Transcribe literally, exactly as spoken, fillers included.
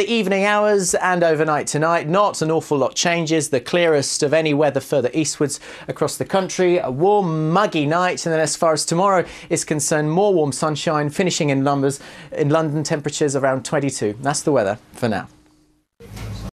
The evening hours and overnight tonight, not an awful lot changes. The clearest of any weather further eastwards across the country. A warm, muggy night. And then as far as tomorrow is concerned, more warm sunshine, finishing in numbers in London, temperatures around twenty-two. That's the weather for now.